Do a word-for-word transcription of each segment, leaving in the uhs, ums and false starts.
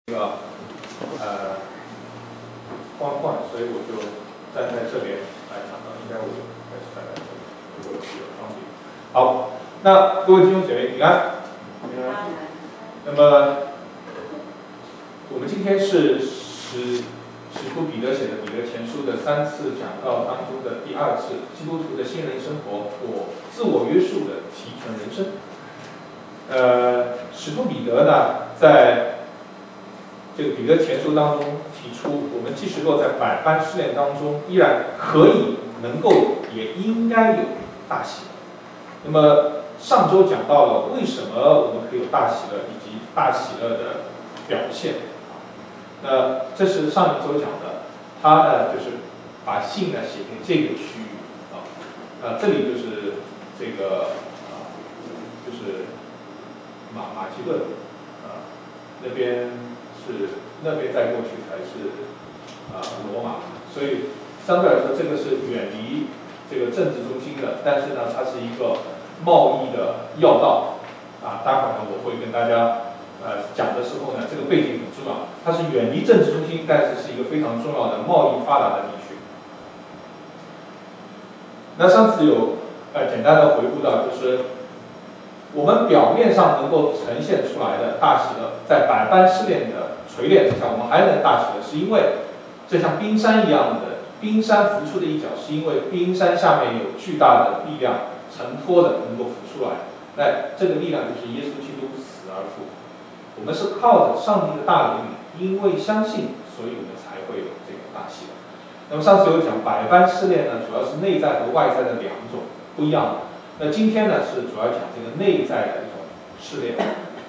这个呃框框，所以我就站在这边来讲到，应该我还是站在这里，如果比较方便。好，那各位弟兄姐妹平安。平安。那么我们今天是使使徒彼得写的《彼得前书》的三次讲道当中的第二次，基督徒的信任生活或自我约束的提纯人生。呃，使徒彼得呢，在这个彼得前书当中提出，我们即使落在百般试炼当中，依然可以、能够，也应该有大喜乐。那么上周讲到了为什么我们可以有大喜乐，以及大喜乐的表现。那这是上一周讲的，他呢就是把信呢写给这个区域啊，那这里就是这个啊，就是马马其顿啊那边。是那边再过去才是啊、呃、罗马，所以相对来说这个是远离这个政治中心的，但是呢它是一个贸易的要道啊。待会儿呢我会跟大家呃讲的时候呢，这个背景很重要，它是远离政治中心，但是是一个非常重要的贸易发达的地区。那上次有呃简单的回顾到，就是我们表面上能够呈现出来的大喜乐，在百般试炼的锤炼之下，我们还能大喜乐，是因为这像冰山一样的冰山浮出的一角，是因为冰山下面有巨大的力量承托的能够浮出来。那这个力量就是耶稣基督死而复活。我们是靠着上帝的大能力，因为相信，所以我们才会有这个大喜乐。那么上次有讲百般试炼呢，主要是内在和外在的两种不一样的。那今天呢是主要讲这个内在的一种试炼。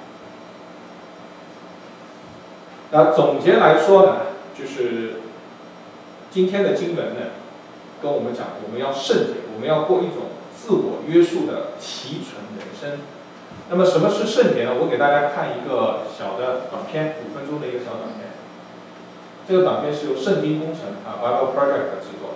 那总结来说呢，就是今天的经文呢，跟我们讲，我们要圣洁，我们要过一种自我约束的提纯人生。那么什么是圣洁呢？我给大家看一个小的短片，五分钟的一个小短片。这个短片是由圣经工程啊 Bible Project 制作的。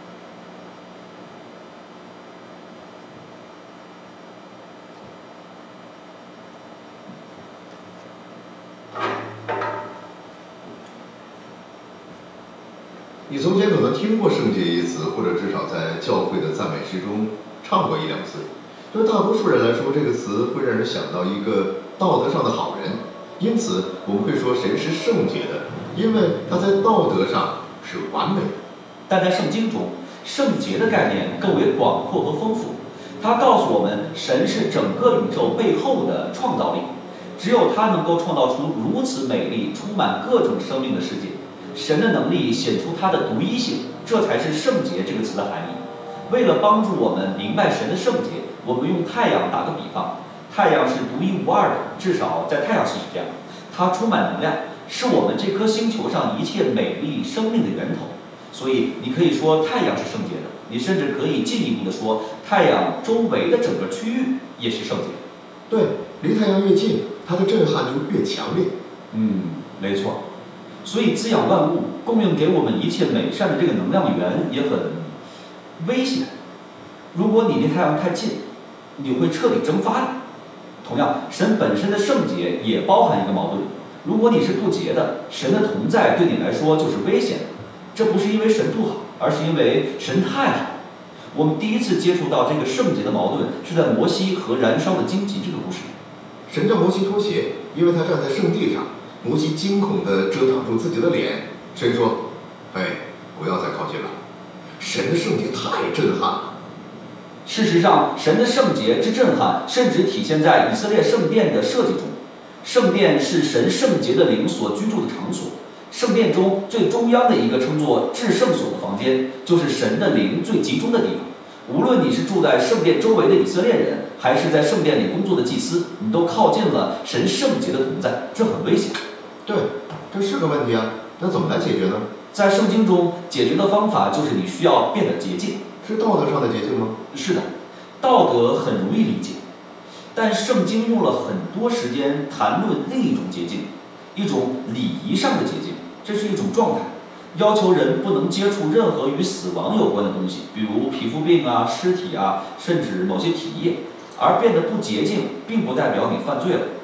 你从前可能听过圣洁一词，或者至少在教会的赞美诗中唱过一两次。对大多数人来说，这个词会让人想到一个道德上的好人，因此我们会说神是圣洁的，因为他在道德上是完美的。 但在圣经中，圣洁的概念更为广阔和丰富。它告诉我们，神是整个宇宙背后的创造力，只有他能够创造出如此美丽、充满各种生命的世界。神的能力显出他的独一性，这才是圣洁这个词的含义。为了帮助我们明白神的圣洁，我们用太阳打个比方，太阳是独一无二的，至少在太阳系是这样。它充满能量，是我们这颗星球上一切美丽生命的源头。所以你可以说太阳是圣洁的，你甚至可以进一步的说，太阳周围的整个区域也是圣洁的。 对，离太阳越近，它的震撼就越强烈。 嗯，没错。所以滋养万物、供应给我们一切美善的这个能量源也很危险。如果你离太阳太近，你会彻底蒸发的。同样，神本身的圣洁也包含一个矛盾。如果你是不洁的，神的同在对你来说就是危险的。这不是因为神不好，而是因为神太好。我们第一次接触到这个圣洁的矛盾，是在摩西和燃烧的荆棘这个故事里。 神叫摩西脱鞋，因为他站在圣地上。摩西惊恐地遮挡住自己的脸，神说：“哎，不要再靠近了。”神的圣洁太震撼了。 事实上，神的圣洁之震撼，甚至体现在以色列圣殿的设计中。圣殿是神圣洁的灵所居住的场所。圣殿中最中央的一个称作至圣所的房间，就是神的灵最集中的地方。无论你是住在圣殿周围的以色列人，还是在圣殿里工作的祭司，你都靠近了神圣洁的同在，这很危险。 对，这是个问题啊，那怎么来解决呢？ 在圣经中，解决的方法就是你需要变得洁净。 是道德上的洁净吗？ 是的，道德很容易理解，但圣经用了很多时间谈论另一种洁净，一种礼仪上的洁净。这是一种状态，要求人不能接触任何与死亡有关的东西，比如皮肤病啊、尸体啊，甚至某些体液。而变得不洁净，并不代表你犯罪了。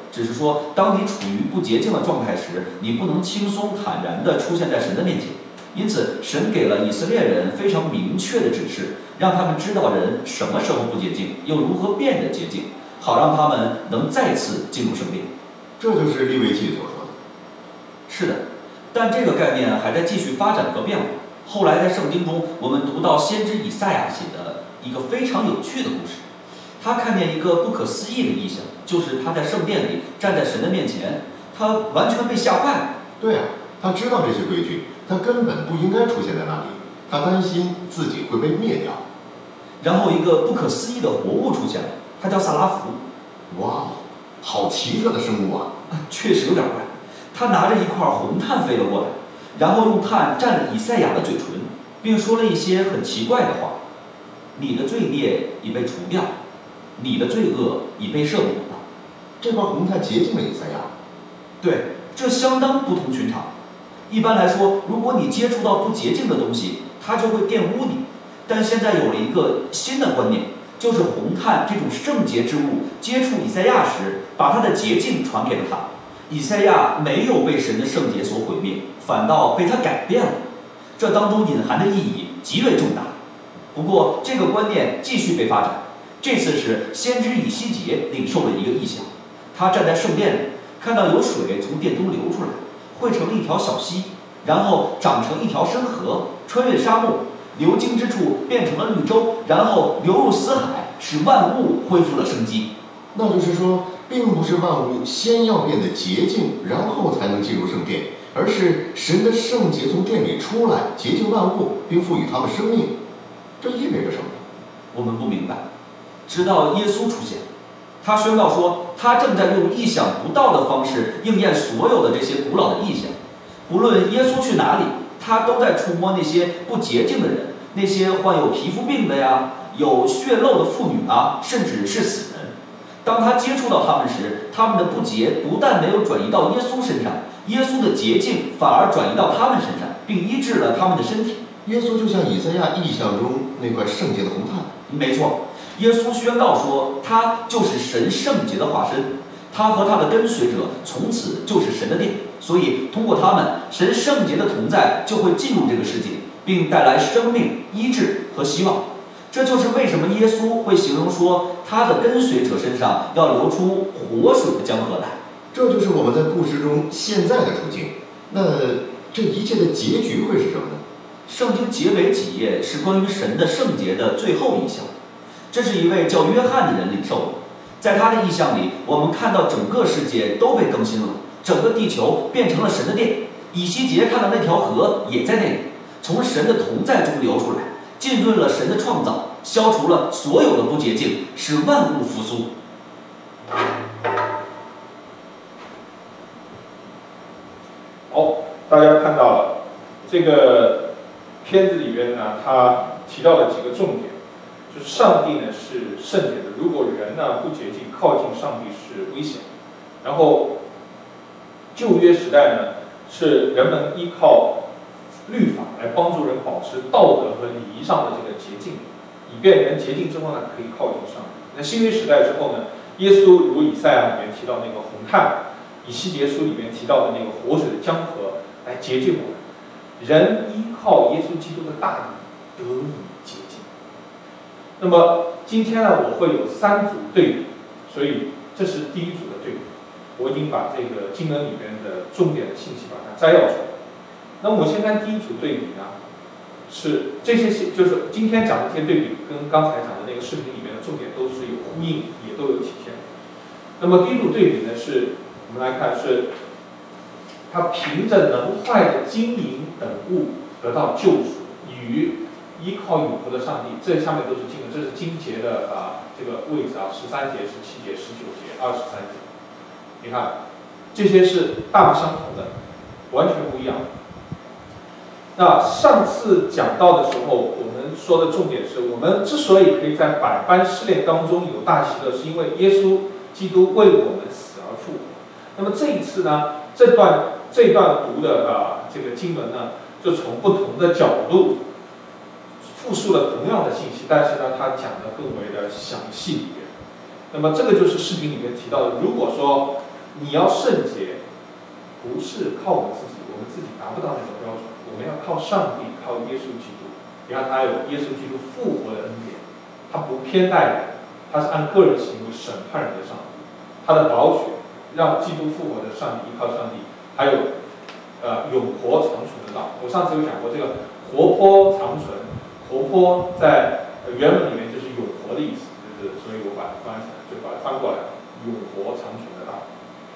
只是说当你处于不洁净的状态时，你不能轻松坦然地出现在神的面前。因此，神给了以色列人非常明确的指示，让他们知道人什么时候不洁净，又如何变得洁净，好让他们能再次进入圣殿。 这就是利未记所说的。 是的，但这个概念还在继续发展和变化。后来在圣经中，我们读到先知以赛亚写的一个非常有趣的故事。他看见一个不可思议的异象，就是他在圣殿里站在神的面前，他完全被吓坏了。 对啊，他知道这些规矩，他根本不应该出现在那里，他担心自己会被灭掉。 然后一个不可思议的活物出现了，它叫萨拉弗。 哇，好奇特的生物啊！ 确实有点怪。他拿着一块红炭飞了过来，然后用炭蘸了以赛亚的嘴唇，并说了一些很奇怪的话：“你的罪孽已被除掉，你的罪恶已被赦免了。” 这块红炭洁净了以赛亚。 对，这相当不同寻常。一般来说，如果你接触到不洁净的东西，它就会玷污你。但现在有了一个新的观念，就是红炭这种圣洁之物接触以赛亚时，把它的洁净传给了他。以赛亚没有被神的圣洁所毁灭，反倒被他改变了。这当中隐含的意义极为重大。不过，这个观念继续被发展。这次是先知以西结领受了一个异象，他站在圣殿里，看到有水从殿中流出来，汇成一条小溪，然后长成一条深河，穿越沙漠，流经之处变成了绿洲，然后流入死海，使万物恢复了生机。 那就是说，并不是万物先要变得洁净，然后才能进入圣殿，而是神的圣洁从殿里出来，洁净万物，并赋予他们生命。这意味着什么？ 我们不明白。直到耶稣出现，他宣告说，他正在用意想不到的方式应验所有的这些古老的意象。不论耶稣去哪里，他都在触摸那些不洁净的人，那些患有皮肤病的呀，有血漏的妇女啊，甚至是死人。当他接触到他们时，他们的不洁不但没有转移到耶稣身上，耶稣的洁净反而转移到他们身上，并医治了他们的身体。 耶稣就像以赛亚意象中那块圣洁的红炭。 没错，耶稣宣告说，他就是神圣洁的化身，他和他的跟随者从此就是神的殿。所以通过他们，神圣洁的同在就会进入这个世界，并带来生命、医治和希望。这就是为什么耶稣会形容说，他的跟随者身上要流出活水的江河来。 这就是我们在故事中现在的处境。那这一切的结局会是什么呢？ 圣经结尾几页是关于神的圣洁的最后意象，这是一位叫约翰的人领受的。在他的意象里，我们看到整个世界都被更新了，整个地球变成了神的殿。以西结看到那条河也在那里，从神的同在中流出来，浸润了神的创造，消除了所有的不洁净，使万物复苏。 好，大家看到了这个片子里边呢，他提到了几个重点，就是上帝呢是圣洁的，如果人呢不洁净，靠近上帝是危险。然后旧约时代呢，是人们依靠律法来帮助人保持道德和礼仪上的这个洁净，以便人洁净之后呢可以靠近上帝。那新约时代之后呢，耶稣如以赛亚里面提到那个红炭，以西结书里面提到的那个活水的江河来洁净我们。人依靠耶稣基督的大义得以洁净。那么今天呢，我会有三组对比，所以这是第一组的对比。我已经把这个经文里面的重点的信息把它摘要出来。那么我先看第一组对比呢，是这些就是今天讲的这些对比，跟刚才讲的那个视频里面的重点都是有呼应，也都有体现。那么第一组对比呢，是我们来看是，他凭着能坏的金银等物得到救赎，与依靠永恒的上帝。这下面都是经文，这是经节的啊这个位置啊，十三节、十七节、十九节、二十三节。你看，这些是大不相同的，完全不一样。那上次讲到的时候，我们说的重点是我们之所以可以在百般试炼当中有大喜乐，是因为耶稣基督为我们死而复活。那么这一次呢，这段这段读的啊这个经文呢，就从不同的角度复述了同样的信息，但是呢，它讲的更为的详细一点。那么这个就是视频里面提到的，如果说你要圣洁，不是靠我们自己，我们自己达不到那个标准，我们要靠上帝，靠耶稣基督。你看他有耶稣基督复活的恩典，他不偏待人，他是按个人行为审判人的上帝。他的宝血让基督复活的上帝依靠上帝，还有呃永活长存的道。我上次有讲过这个活泼长存，活泼在、呃、原文里面就是永活的意思，就是所以我把它翻起来，就把它翻过来了，永活长存的道。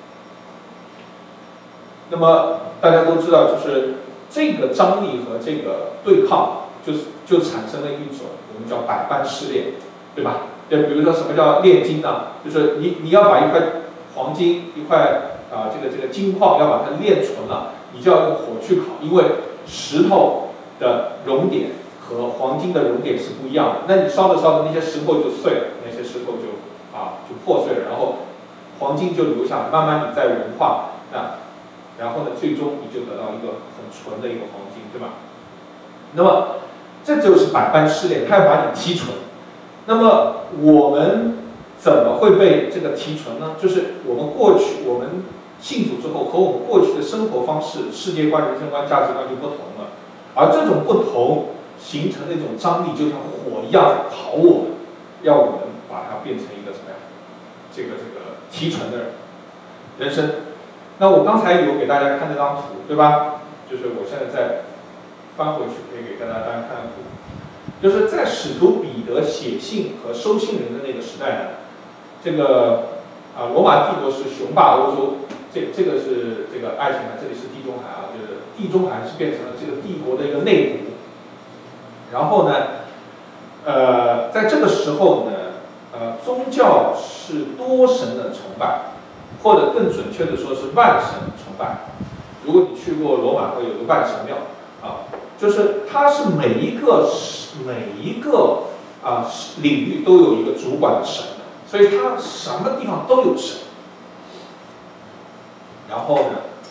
那么大家都知道，就是这个张力和这个对抗，就是就产生了一种我们叫百般试炼，对吧？就比如说什么叫炼金呢？就是你你要把一块黄金一块啊、呃、这个这个金矿要把它炼纯了，你就要用火去烤，因为石头的熔点和黄金的熔点是不一样的。那你烧着烧着，那些石头就碎了，那些石头就啊就破碎了，然后黄金就留下来，慢慢你再融化，那然后呢，最终你就得到一个很纯的一个黄金，对吧？那么这就是百般试炼，它要把你提纯。那么我们怎么会被这个提纯呢？就是我们过去我们信主之后，和我们过去的生活方式、世界观、人生观、价值观就不同了。而这种不同形成的一种张力，就像火一样在烤我们，要我们把它变成一个什么呀？这个这个提纯的人生。那我刚才有给大家看这张图，对吧？就是我现在再翻回去，可以给大家大家看看图。就是在使徒彼得写信和收信人的那个时代呢，这个啊罗马帝国是雄霸欧洲，这这个是这个爱琴海，这里是地中海啊，就是地中海是变成了这个帝国的一个内部。然后呢，呃，在这个时候呢，呃，宗教是多神的崇拜，或者更准确的说是万神崇拜。如果你去过罗马，会有个万神庙啊。就是它是每一个每一个啊领域都有一个主管的神，所以它什么地方都有神。然后呢，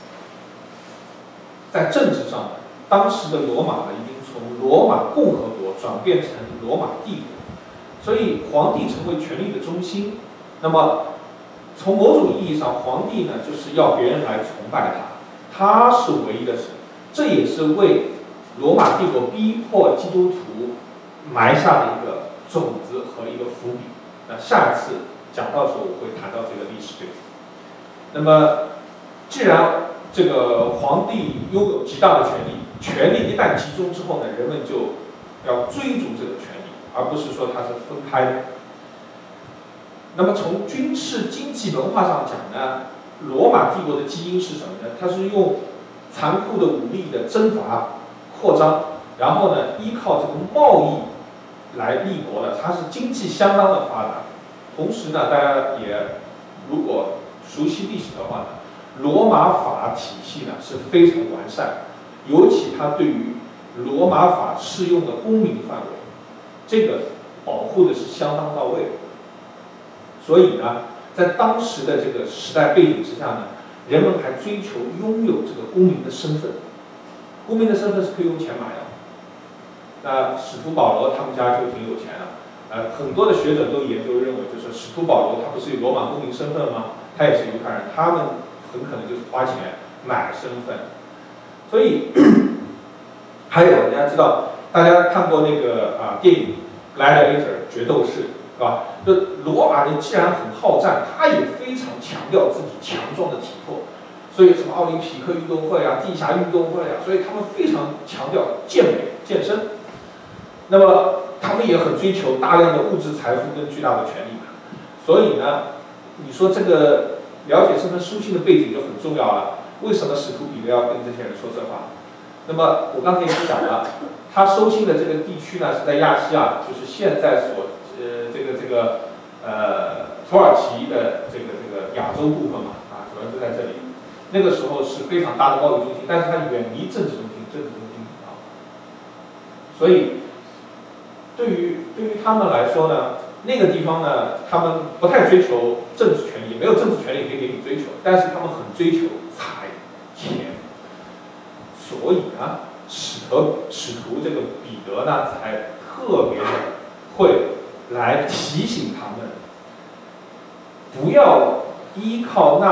在政治上呢，当时的罗马呢已经从罗马共和国转变成罗马帝国，所以皇帝成为权力的中心。那么从某种意义上，皇帝呢就是要别人来崇拜他，他是唯一的神，这也是为罗马帝国逼迫基督徒埋下了一个种子和一个伏笔。那下一次讲到的时候，我会谈到这个历史背景。那么，既然这个皇帝拥有极大的权力，权力一旦集中之后呢，人们就要追逐这个权力，而不是说它是分开的。那么从军事、经济、文化上讲呢，罗马帝国的基因是什么呢？它是用残酷的武力的征伐、扩张，然后呢，依靠这个贸易来立国的，它是经济相当的发达。同时呢，大家也如果熟悉历史的话呢，罗马法体系呢是非常完善，尤其它对于罗马法适用的公民范围，这个保护的是相当到位的。所以呢，在当时的这个时代背景之下呢，人们还追求拥有这个公民的身份。公民的身份是可以用钱买的。那使徒保罗他们家就挺有钱的，呃，很多的学者都研究认为，就是使徒保罗他不是有罗马公民身份吗？他也是犹太人，他们很可能就是花钱买身份。所以还有大家知道，大家看过那个啊电影《Gladiator》决斗士。是吧？就罗马人既然很好战，他也非常强调自己强壮的体魄，所以什么奥林匹克运动会啊、地下运动会啊，所以他们非常强调健美健身。那么他们也很追求大量的物质财富跟巨大的权利。所以呢，你说这个了解这份书信的背景就很重要了。为什么使徒彼得要跟这些人说这话？那么我刚才已经讲了，他收信的这个地区呢是在亚细亚，就是现在所。呃，这个这个呃，土耳其的这个这个亚洲部分嘛，啊，主要就在这里。那个时候是非常大的贸易中心，但是它远离政治中心，政治中心啊。所以，对于对于他们来说呢，那个地方呢，他们不太追求政治权利，没有政治权利可以给你追求，但是他们很追求财钱。所以呢，使徒使徒这个彼得呢，才特别的会。来提醒他们，不要依靠那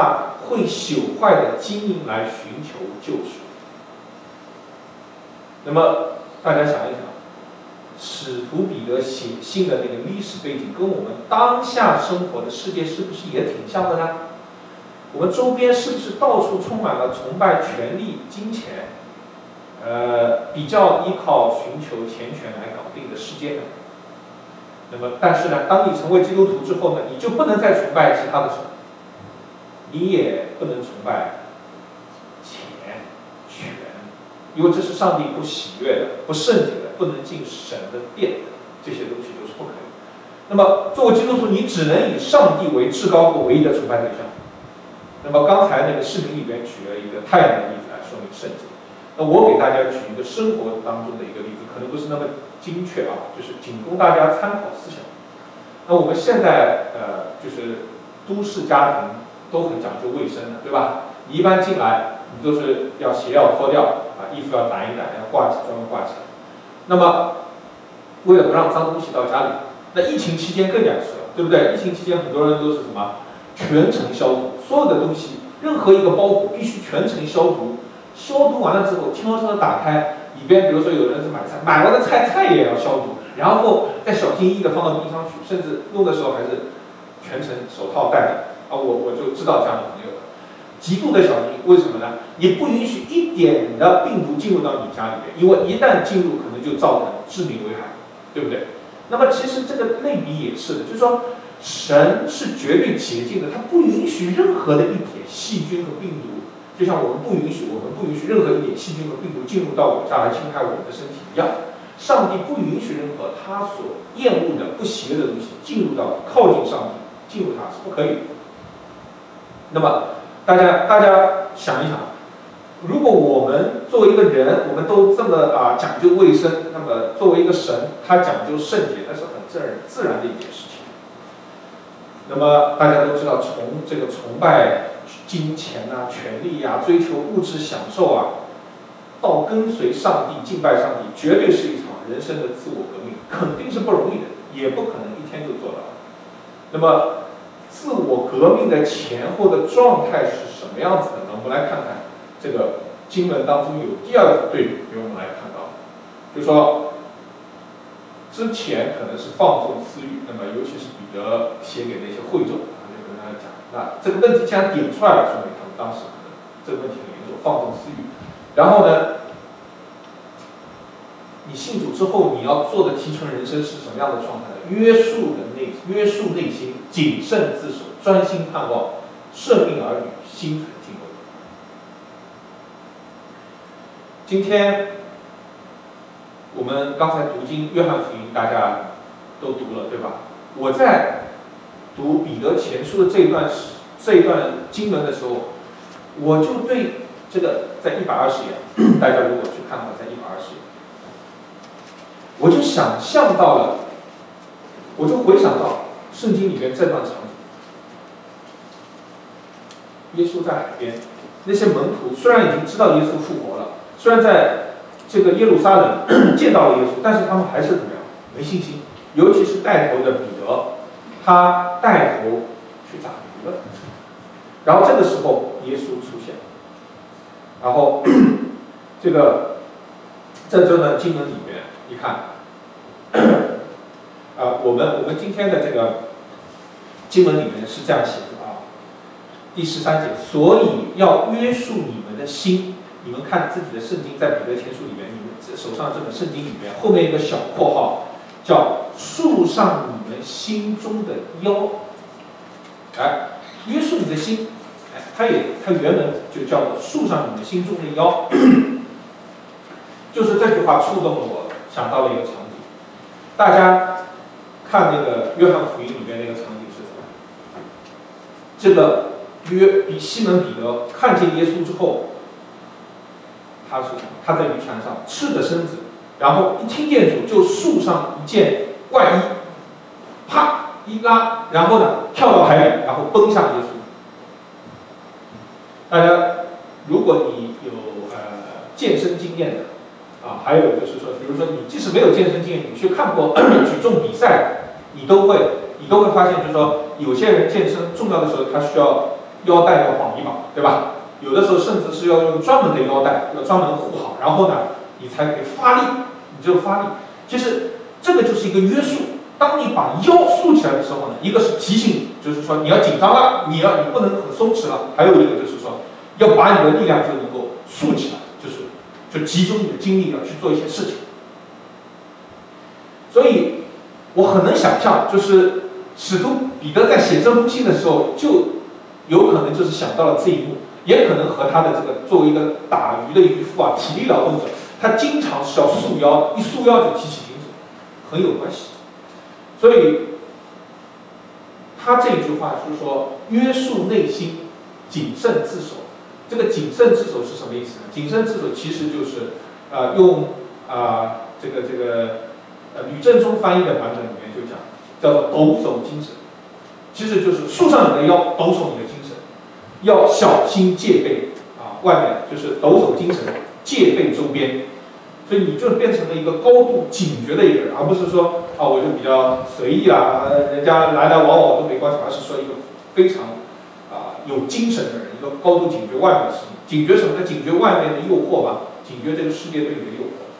会朽坏的基因来寻求救赎。那么大家想一想，使徒彼得写信的那个历史背景，跟我们当下生活的世界是不是也挺像的呢？我们周边是不是到处充满了崇拜权力、金钱，呃，比较依靠寻求钱权来搞定的世界呢？那么，但是呢，当你成为基督徒之后呢，你就不能再崇拜其他的神，你也不能崇拜钱、权，因为这是上帝不喜悦的、不圣洁的，不能进神的殿的，这些东西都是不可以。那么，作为基督徒，你只能以上帝为至高和唯一的崇拜对象。那么刚才那个视频里边举了一个太阳的例子来说明圣洁。那我给大家举一个生活当中的一个例子，可能不是那么精确啊，就是仅供大家参考思想。那我们现在呃，就是都市家庭都很讲究卫生的，对吧？你一般进来，你都是要鞋要脱掉啊，衣服要掸一掸，要挂起，专门挂起来。那么为了不让脏东西到家里，那疫情期间更讲究了，对不对？疫情期间很多人都是什么？全程消毒，所有的东西，任何一个包裹必须全程消毒。消毒完了之后，悄悄地打开，里边比如说有人是买菜，买完的菜菜也要消毒，然后再小心翼翼地放到冰箱去，甚至用的时候还是全程手套戴着。啊，我我就知道这样的朋友了，极度的小心。为什么呢？你不允许一点的病毒进入到你家里面，因为一旦进入，可能就造成致命危害，对不对？那么其实这个类比也是的，就是说。神是绝对洁净的，他不允许任何的一点细菌和病毒，就像我们不允许我们不允许任何一点细菌和病毒进入到我们家来侵害我们的身体一样。上帝不允许任何他所厌恶的不邪的东西进入到靠近上帝，进入他是不可以的。那么大家大家想一想，如果我们作为一个人，我们都这么啊讲究卫生，那么作为一个神，他讲究圣洁，那是很自然自然的一件事情。那么大家都知道，从这个崇拜金钱啊、权力啊、追求物质享受啊，到跟随上帝、敬拜上帝，绝对是一场人生的自我革命，肯定是不容易的，也不可能一天就做到。那么，自我革命的前后的状态是什么样子的呢？我们来看看这个经文当中有第二组对比，给我们来看到，就说之前可能是放纵私欲，那么尤其是彼得写给那些会众，啊，就跟大家讲，那这个问题既然点出来了，说明他们当时可能这个问题很严重，放纵私欲。然后呢，你信主之后，你要做的提纯人生是什么样的状态呢？约束的内约束内心，谨慎自守，专心盼望，顺命儿女，心存敬畏。今天我们刚才读经约翰福音，大家都读了，对吧？我在读彼得前书的这一段这一段经文的时候，我就对这个在一百二十页，大家如果去看的话，在一百二十页，我就想象到了，我就回想到圣经里面这段场景。耶稣在海边，那些门徒虽然已经知道耶稣复活了，虽然在这个耶路撒冷见到了耶稣，但是他们还是怎么样？没信心。尤其是带头的彼得，他带头去打鱼了。然后这个时候，耶稣出现。然后这个在这段经文里面，你看，啊、呃，我们我们今天的这个经文里面是这样写的啊，第十三节，所以要约束你们的心。你们看自己的圣经，在彼得前书里面，你们手上这本圣经里面，后面一个小括号叫束上你们心中的腰。哎，约束你的心，哎，它也它原文就叫做束上你们心中的腰。就是这句话触动了我，想到了一个场景。大家看那个约翰福音里面那个场景是什么？这个约比西门彼得看见耶稣之后。他是什么？他在渔船上赤着身子，然后一听见主就束上一件外衣，啪一拉，然后呢跳到海里，然后奔向耶稣。大家，如果你有呃健身经验的啊，还有就是说，比如说你即使没有健身经验，你去看过举重比赛，你都会你都会发现，就是说有些人健身重要的时候，他需要腰带要绑一绑，对吧？有的时候甚至是要用专门的腰带，要专门护好，然后呢，你才可以发力，你就发力。其实这个就是一个约束。当你把腰竖起来的时候呢，一个是提醒你，就是说你要紧张了，你要你不能很松弛了；还有一个就是说，要把你的力量就能够竖起来，就是就集中你的精力要去做一些事情。所以，我很能想象，就是使徒彼得在写这封信的时候，就有可能就是想到了这一幕，也可能和他的这个作为一个打鱼的渔夫啊，体力劳动者，他经常是要束腰，一束腰就提起筋斗，很有关系。所以，他这句话是说约束内心，谨慎自守。这个谨慎自守是什么意思呢？谨慎自守其实就是呃用啊、呃、这个这个呃吕正中翻译的版本里面就讲叫做抖擞精神，其实就是束上你的腰，抖擞你的精神，要小心戒备啊，外面就是抖擞精神，戒备周边。所以你就变成了一个高度警觉的一个人，而不是说啊我就比较随意啦，人家来来往往都没关系，而是说一个非常啊有精神的人，一个高度警觉外面的事情。警觉什么呢？警觉外面的诱惑吧，警觉这个世界对你的诱惑。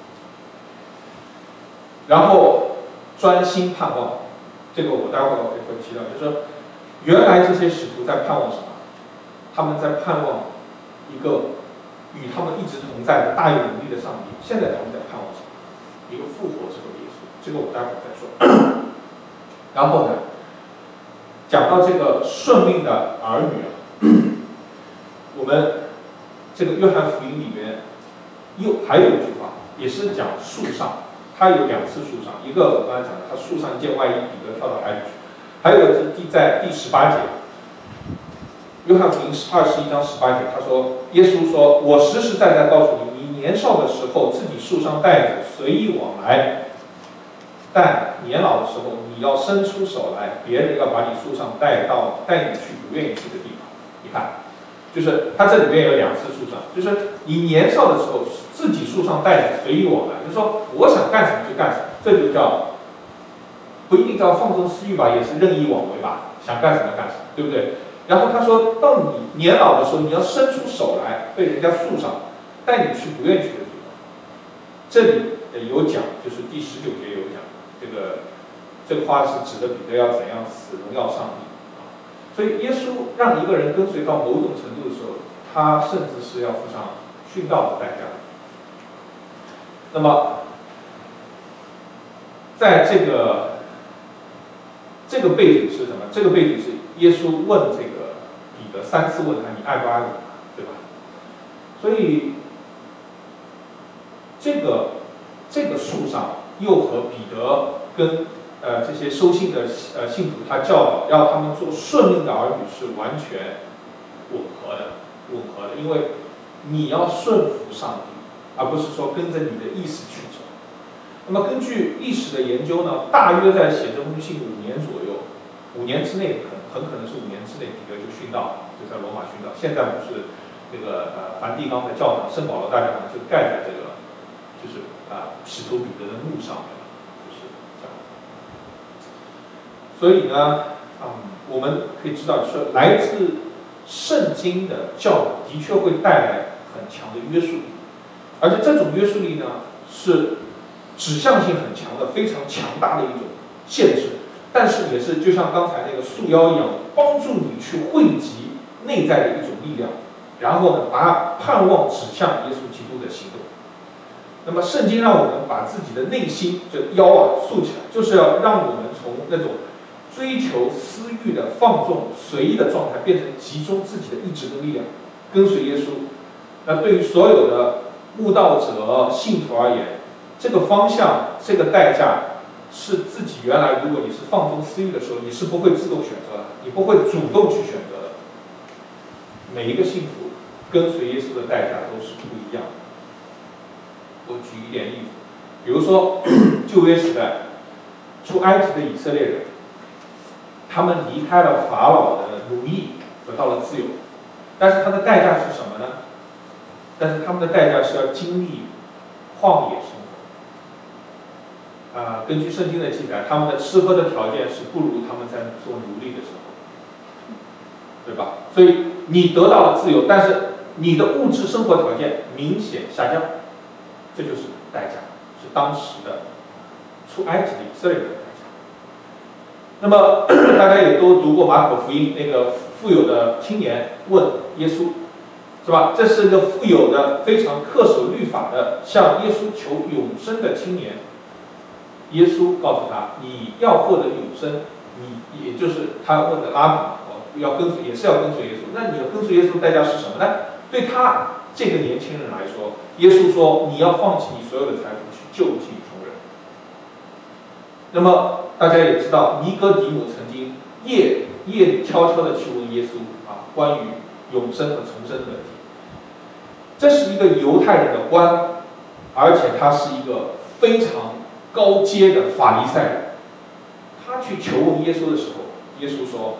然后专心盼望，这个我待会儿会会提到，就是说原来这些使徒在盼望什么？他们在盼望一个与他们一直同在的大有能力的上帝。现在他们在盼望什么？一个复活之后的耶稣，这个我待会儿再说。然后呢，讲到这个顺命的儿女啊，我们这个约翰福音里面又还有一句话，也是讲树上，他有两次树上，一个我刚才讲的，他树上一件外衣，彼得跳到海里去；还有一个是第在第十八节。约翰福音二十一章十八节，他说：“耶稣说，我实实在在告诉你，你年少的时候自己束上带子，随意往来；但年老的时候，你要伸出手来，别人要把你束上带到带你去不愿意去的地方。”你看，就是他这里面有两次束上，就是你年少的时候自己束上带子，随意往来，就是说我想干什么就干什么，这就叫不一定叫放纵私欲吧，也是任意妄为吧，想干什么干什么，对不对？然后他说到你年老的时候，你要伸出手来，被人家束上，带你去不愿去的地方。这里有讲，就是第十九节有讲，这个这个话是指的彼得要怎样死，荣耀上帝啊。所以耶稣让一个人跟随到某种程度的时候，他甚至是要付上殉道的代价。那么，在这个这个背景是什么？这个背景是耶稣问这个彼得三次问他：“你爱不爱我？”对吧？所以这个这个树上又和彼得跟呃这些收信的呃信徒他教导要他们做顺命的儿女是完全吻合的，吻合的，因为你要顺服上帝，而不是说跟着你的意思去走。那么根据历史的研究呢，大约在写这封信五年左右，五年之内很很可能是五年之内彼得就殉道，就在罗马殉道。现在不是那个呃梵蒂冈的教堂圣保罗大教堂就盖在这个就是啊、呃、使徒彼得的墓上面，就是这样。所以呢，嗯，我们可以知道，就是来自圣经的教导的确会带来很强的约束力，而且这种约束力呢是指向性很强的、非常强大的一种限制，但是也是就像刚才那个束腰一样，帮助你去汇集内在的一种力量，然后呢，把盼望指向耶稣基督的行动。那么，圣经让我们把自己的内心这腰啊束起来，就是要让我们从那种追求私欲的放纵、随意的状态，变成集中自己的意志跟力量，跟随耶稣。那对于所有的悟道者、信徒而言，这个方向、这个代价，是自己原来如果你是放纵私欲的时候，你是不会自动选择的，你不会主动去选择的。每一个信徒跟随耶稣的代价都是不一样的。我举一点例子，比如说旧约时代出埃及的以色列人，他们离开了法老的奴役，得到了自由，但是他的代价是什么呢？但是他们的代价是要经历旷野生活。啊、呃，根据圣经的记载，他们的吃喝的条件是不如他们在做奴隶的时候。 对吧？所以你得到了自由，但是你的物质生活条件明显下降，这就是代价，是当时的出埃及的以色列人的代价。那么大家也都读过马可福音，那个富有的青年问耶稣，是吧？这是个富有的、非常恪守律法的，向耶稣求永生的青年。耶稣告诉他：“你要获得永生，你也就是他问的拉比，要跟随，也是要跟随耶稣。那你要跟随耶稣，代价是什么呢？对他这个年轻人来说，耶稣说：你要放弃你所有的财富，去救济穷人。那么大家也知道，尼哥底母曾经夜夜里悄悄地去问耶稣啊，关于永生和重生的问题。这是一个犹太人的官，而且他是一个非常高阶的法利赛人。他去求问耶稣的时候，耶稣说：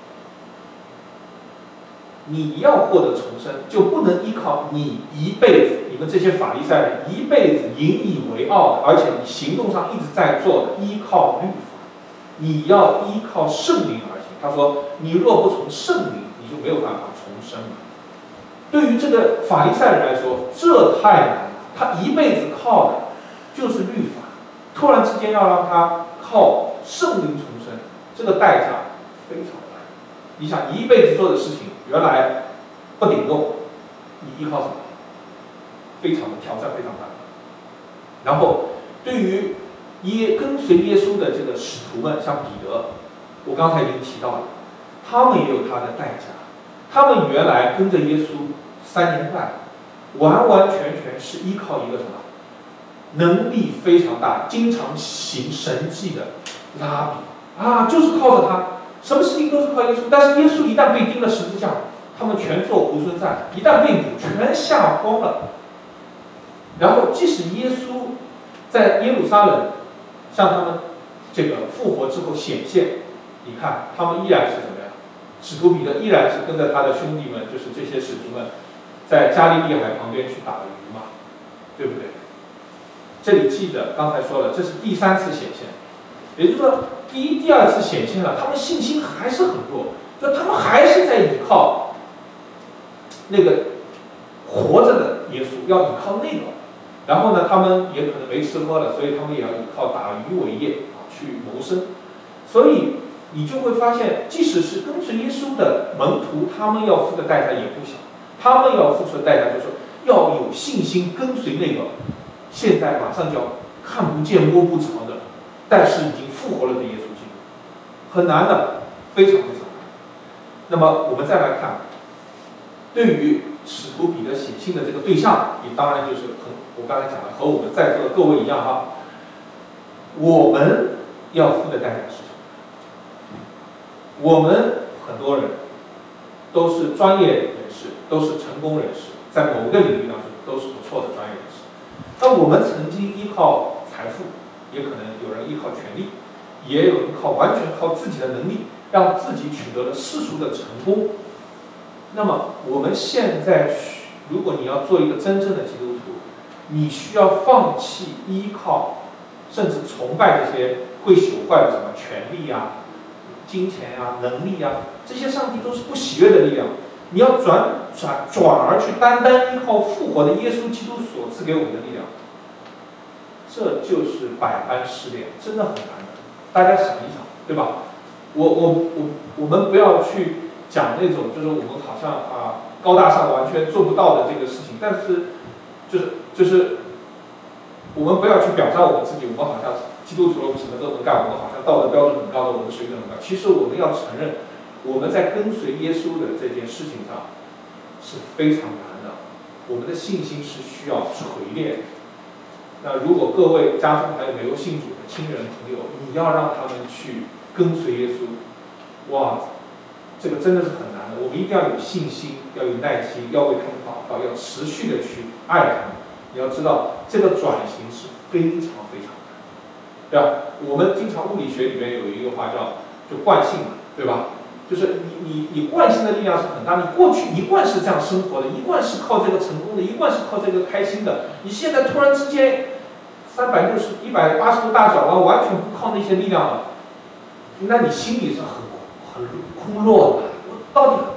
你要获得重生，就不能依靠你一辈子，你们这些法利赛人一辈子引以为傲的，而且你行动上一直在做的，依靠律法。你要依靠圣灵而行。他说：你若不从圣灵，你就没有办法重生了。对于这个法利赛人来说，这太难了。他一辈子靠的就是律法，突然之间要让他靠圣灵重生，这个代价非常大。你想，你一辈子做的事情原来不顶用，你依靠什么？非常的挑战，非常大。然后，对于耶跟随耶稣的这个使徒们，像彼得，我刚才已经提到了，他们也有他的代价。他们原来跟着耶稣三年半，完完全全是依靠一个什么？能力非常大、经常行神迹的拉比啊，就是靠着他，什么事情都是靠耶稣。但是耶稣一旦被钉了十字架，他们全做猢狲散；一旦被捕，全吓慌了。然后，即使耶稣在耶路撒冷向他们这个复活之后显现，你看他们依然是怎么样？使徒彼得依然是跟着他的兄弟们，就是这些使徒们，在加利利海旁边去打鱼嘛，对不对？这里记着，刚才说了，这是第三次显现，也就是说，第一、第二次显现了，他们信心还是很弱，就他们还是在依靠那个活着的耶稣，要依靠那个。然后呢，他们也可能没吃喝了，所以他们也要依靠打鱼为业啊，去谋生。所以你就会发现，即使是跟随耶稣的门徒，他们要付的代价也不小。他们要付出的代价就是要有信心跟随那个现在马上就要看不见摸不着的，但是已经复活了的耶稣基督，很难的，非常非常难。那么我们再来看，对于使徒彼得写信的这个对象，也当然就是和我刚才讲的，和我们在座的各位一样哈。我们要付的代价是什么？我们很多人都是专业人士，都是成功人士，在某个领域当中都是不错的专业人士。那我们曾经依靠财富，也可能有人依靠权力，也有人靠完全靠自己的能力，让自己取得了世俗的成功。那么我们现在，如果你要做一个真正的基督徒，你需要放弃依靠，甚至崇拜这些会朽坏的什么权力啊、金钱啊、能力啊，这些上帝都是不喜悦的力量。你要转转转而去单单依靠复活的耶稣基督所赐给我们的力量，这就是百般试炼，真的很难的。大家想一想，对吧？我我我我们不要去讲那种就是我们好像啊高大上完全做不到的这个事情，但是就是就是我们不要去表彰我们自己，我们好像基督徒了什么都能干，我们好像道德标准很高的，我们水准很高。其实我们要承认，我们在跟随耶稣的这件事情上是非常难的，我们的信心是需要锤炼。那如果各位家中还有没有信主的亲人朋友，你要让他们去跟随耶稣，哇，这个真的是很难的。我们一定要有信心，要有耐心，要为他们祷告，要持续的去爱他们。你要知道，这个转型是非常非常难的，对吧？我们经常物理学里面有一个话叫就惯性嘛，对吧？就是你你你惯性的力量是很大，你过去一贯是这样生活的，一贯是靠这个成功的，一贯是靠这个开心的。你现在突然之间三百六十、一百八十度大转弯，完全不靠那些力量了，那你心里是很很空落的。我到底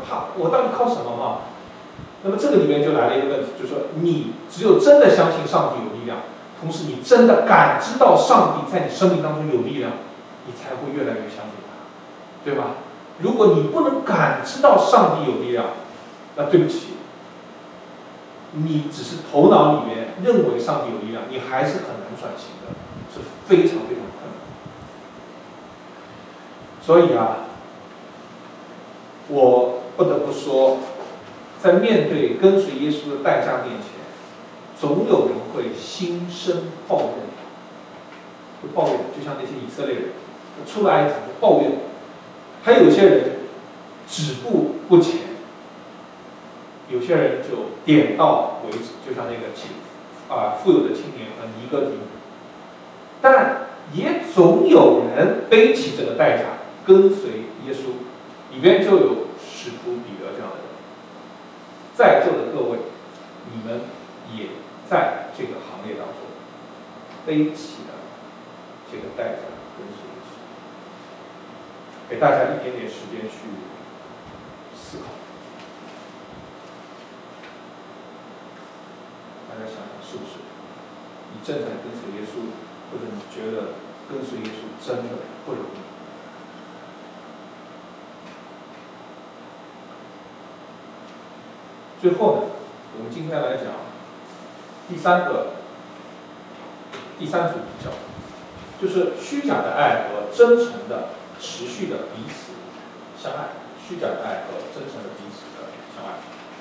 怕我到底靠什么嘛？那么这个里面就来了一个问题，就是说你只有真的相信上帝有力量，同时你真的感知到上帝在你生命当中有力量，你才会越来越相信他，对吧？如果你不能感知到上帝有力量，那对不起，你只是头脑里面认为上帝有力量，你还是很难转型的，是非常非常困难。所以啊，我不得不说，在面对跟随耶稣的代价面前，总有人会心生抱怨，会抱怨，就像那些以色列人出了埃及就抱怨，还有些人止步不前，有些人就点到为止，就像那个青啊富有的青年和尼哥底母，但也总有人背起这个代价跟随耶稣，里边就有使徒彼得这样的人。在座的各位，你们也在这个行列当中背起了这个代价跟随耶稣。给大家一点点时间去思考，大家想想是不是你正在跟随耶稣，或者你觉得跟随耶稣真的不容易？最后呢，我们今天来讲第三个第三组比较，就是虚假的爱和真诚的持续的彼此相爱，虚假的爱和真诚的彼此的相爱。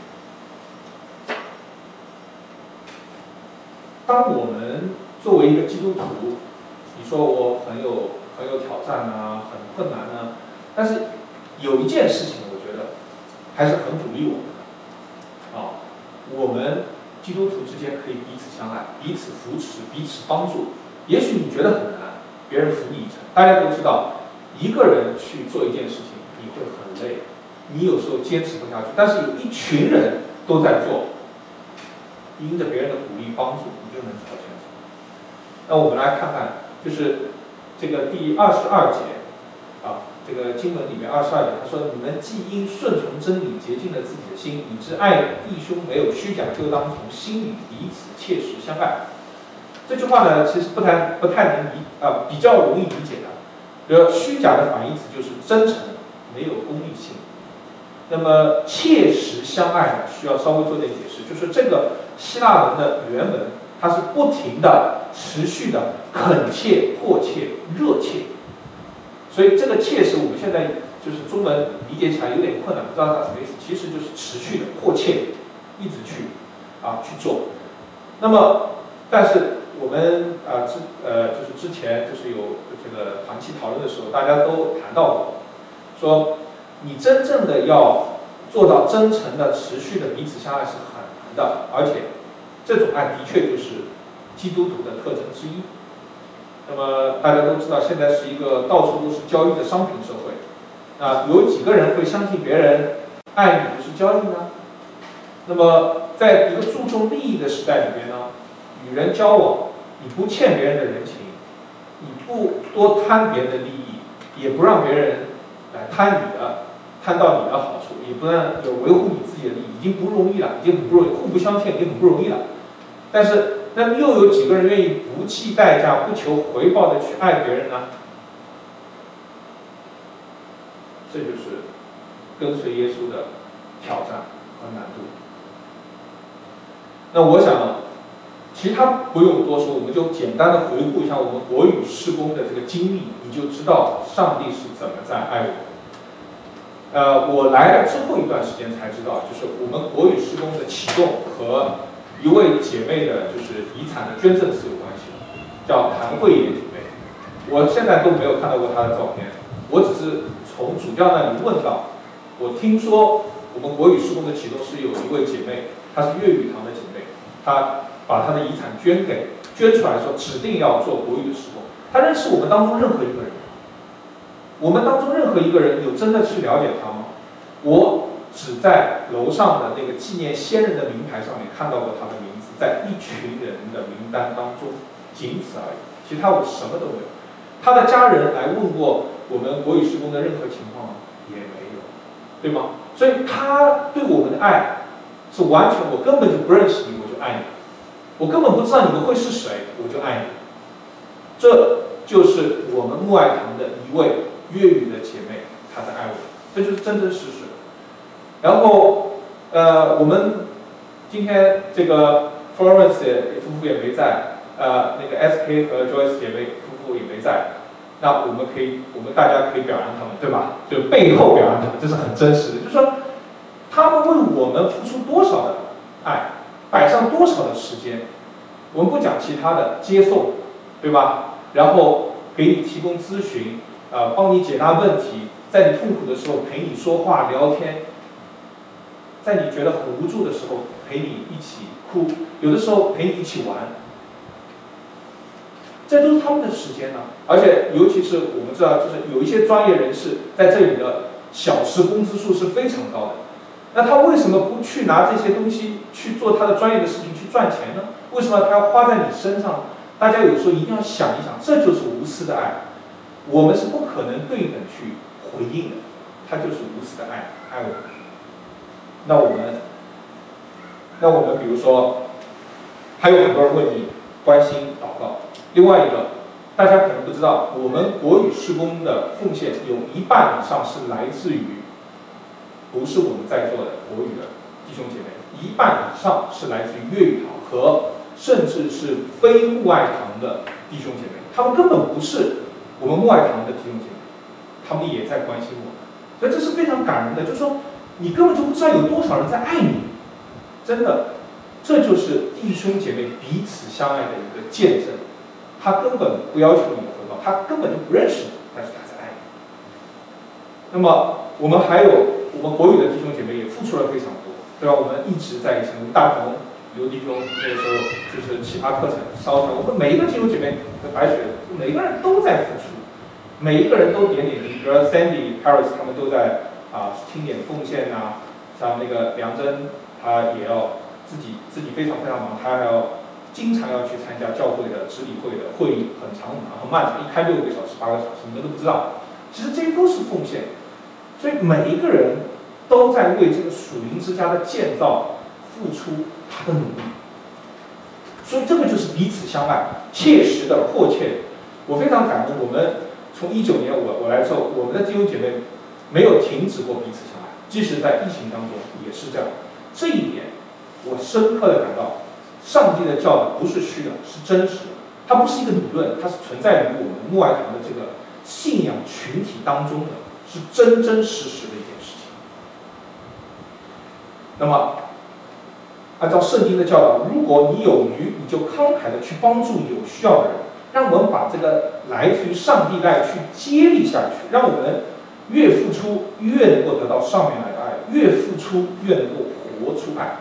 当我们作为一个基督徒，你说我很有很有挑战啊，很困难啊，但是有一件事情，我觉得还是很鼓励我们的啊，我们基督徒之间可以彼此相爱，彼此扶持，彼此帮助。也许你觉得很难，别人扶你一程。大家都知道，一个人去做一件事情，你会很累，你有时候坚持不下去。但是有一群人都在做，因着别人的鼓励帮助，你就能朝前走。那我们来看看，就是这个第二十二节啊，这个经文里面二十二节，他说：“你们既因顺从真理洁净了自己的心，以致爱弟兄没有虚假，就当从心里彼此切实相爱。”这句话呢，其实不太不太能理啊，比较容易理解的。比如虚假的反义词就是真诚，没有功利性。那么切实相爱呢，需要稍微做点解释，就是这个希腊文的原文，它是不停的、持续的、恳切、迫切、热切。所以这个切是我们现在就是中文理解起来有点困难，不知道它什么意思。其实就是持续的、迫切，一直去啊去做。那么，但是我们啊之呃就是之前就是有这个团契讨论的时候，大家都谈到过，说你真正的要做到真诚的、持续的彼此相爱是很难的，而且这种爱的确就是基督徒的特征之一。那么大家都知道，现在是一个到处都是交易的商品社会。那有几个人会相信别人爱你就是交易呢？那么在一个注重利益的时代里边呢，与人交往，你不欠别人的人情，你不多贪别人的利益，也不让别人来贪你的，贪到你的好处，也不让有维护你自己的利益，已经不容易了，已经很不容易，互不相欠已经很不容易了。但是那么又有几个人愿意不计代价、不求回报的去爱别人呢？这就是跟随耶稣的挑战和难度。那我想，其他不用多说，我们就简单的回顾一下我们国语事工的这个经历，你就知道上帝是怎么在爱我们。呃，我来了之后一段时间才知道，就是我们国语事工的启动和一位姐妹的就是遗产的捐赠是有关系的，叫谭慧妍姐妹。我现在都没有看到过她的照片，我只是从主教那里问到，我听说我们国语事工的启动是有一位姐妹，她是粤语堂的姐妹，她把她的遗产捐给捐出来说指定要做国语的事工。她认识我们当中任何一个人，我们当中任何一个人有真的去了解她吗？我只在楼上的那个纪念先人的名牌上面看到过他的名字，在一群人的名单当中，仅此而已。其他我什么都没有。他的家人来问过我们国语事工的任何情况吗？也没有。 对吗？所以他对我们的爱是完全，我根本就不认识你，我就爱你；我根本不知道你们会是谁，我就爱你。这就是我们牧爱堂的一位粤语的姐妹，她在爱我，这就是真真实实。然后，呃，我们今天这个 Florence 夫妇也没在，呃，那个 S K 和 Joyce 姐妹夫妇也没在，那我们可以，我们大家可以表扬他们，对吧？就背后表扬他们，这是很真实的，就是说，他们为我们付出多少的爱，摆上多少的时间，我们不讲其他的，接送，对吧？然后给你提供咨询，呃，帮你解答问题，在你痛苦的时候陪你说话聊天，在你觉得很无助的时候陪你一起哭，有的时候陪你一起玩，这都是他们的时间呢。而且尤其是我们知道，就是有一些专业人士在这里的小时工资数是非常高的，那他为什么不去拿这些东西去做他的专业的事情去赚钱呢？为什么他要花在你身上呢？大家有时候一定要想一想，这就是无私的爱，我们是不可能对等去回应的，他就是无私的爱，爱我们。那我们，那我们比如说，还有很多人问你关心祷告。另外一个，大家可能不知道，我们国语事工的奉献有一半以上是来自于，不是我们在座的国语的弟兄姐妹，一半以上是来自于粤语堂和甚至是非牧爱堂的弟兄姐妹，他们根本不是我们牧爱堂的弟兄姐妹，他们也在关心我们，所以这是非常感人的。就是说，你根本就不知道有多少人在爱你，真的，这就是弟兄姐妹彼此相爱的一个见证。他根本不要求你的回报，他根本就不认识你，但是他在爱你。那么我们还有我们国语的弟兄姐妹也付出了非常多，对吧？我们一直在一起，我们大同刘弟兄那个时候就是其他课程烧出来，我们每一个弟兄姐妹和白雪，每个人都在付出，每一个人都点点滴滴。比如 Sandy、Paris 他们都在啊清点奉献啊，像那个梁真，他也要自己自己非常非常忙，他还要经常要去参加教会的执理会的会议，很长很漫长，一开六个小时、八个小时，你们都不知道。其实这些都是奉献，所以每一个人都在为这个属灵之家的建造付出他的努力。所以这个就是彼此相爱，切实的、迫切的。我非常感恩，我们从一九年我我来之后，我们的弟兄姐妹没有停止过彼此相爱，即使在疫情当中也是这样。这一点我深刻的感到，上帝的教导不是虚的，是真实的。它不是一个理论，它是存在于我们牧爱堂的这个信仰群体当中的，是真真实实的一件事情。那么，按照圣经的教导，如果你有余，你就慷慨的去帮助有需要的人，让我们把这个来自于上帝的爱去接力下去，让我们越付出越能够得到上面来的爱，越付出越能够活出爱。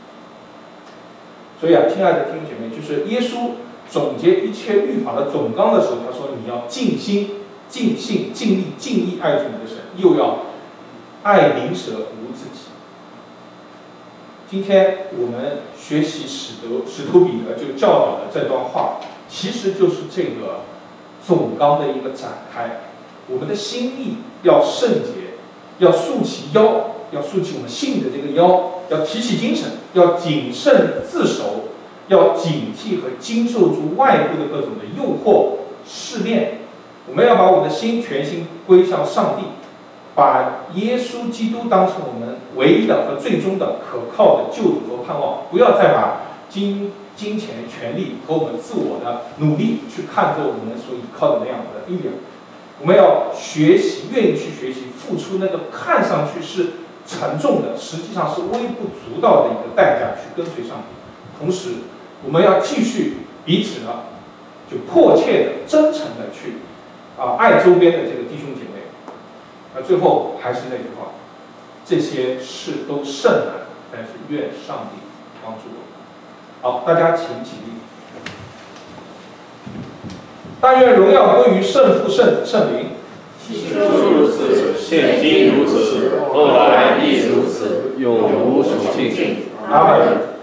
所以啊，亲爱的弟兄姐妹，就是耶稣总结一切律法的总纲的时候，他说你要尽心、尽性、尽力、尽意爱主你的神，又要爱邻舍如自己。今天我们学习使徒使徒彼得就教导的这段话，其实就是这个总纲的一个展开。我们的心意要圣洁，要束起腰，要束起我们心里的这个腰，要提起精神，要谨慎自守，要警惕和经受住外部的各种的诱惑试炼。我们要把我们的心全心归向上帝，把耶稣基督当成我们唯一的和最终的可靠的救主和盼望，不要再把金金钱、权力和我们自我的努力去看作我们所依靠的那样的力量。我们要学习，愿意去学习，付出那个看上去是沉重的，实际上是微不足道的一个代价去跟随上帝。同时，我们要继续彼此呢，就迫切的、真诚的去啊爱周边的这个弟兄姐妹。那最后还是那句话，这些事都甚难，但是愿上帝帮助我们。好，大家请起立。但愿荣耀归于圣父、圣子、圣灵。 起初如此，现今如此，后来亦如此，永无穷尽。 阿门。